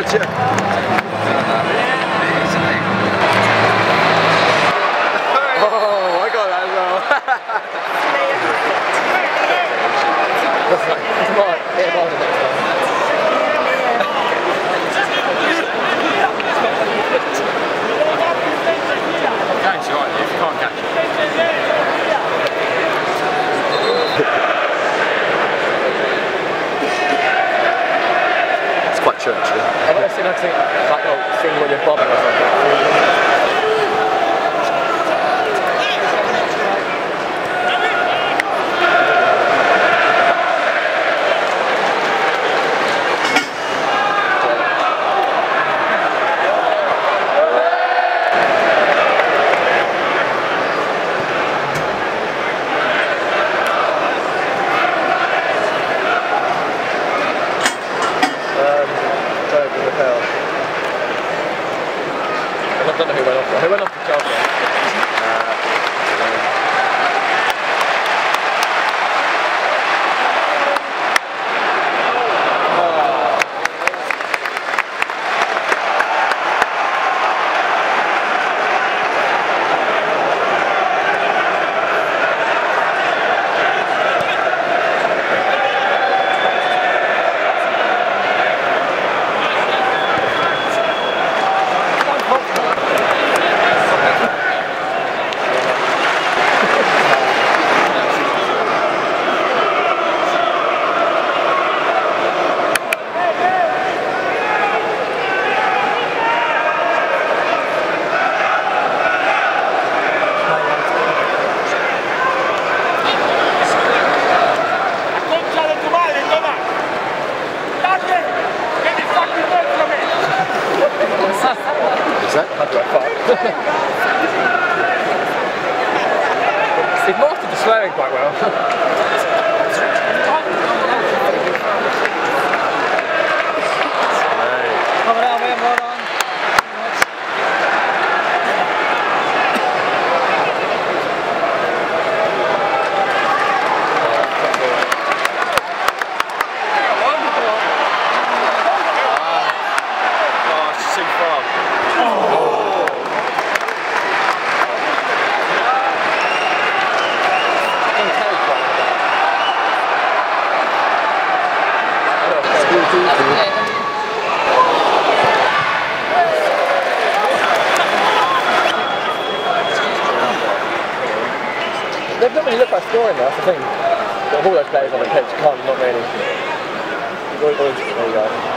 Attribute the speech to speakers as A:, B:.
A: Would you? Oh, I got that as well. Come on, hit him on the next time. Game's right if you can't catch it. It's quite churchy. I've never seen that thing when you're bobbing or something. I don't know who went off. Who went off to Chelski? He's mastered the swearing quite well. Come on, man, hold on. Oh, it's too far. They don't really look like scoring though, that's the thing. All those players on the pitch can't, not really. There you go.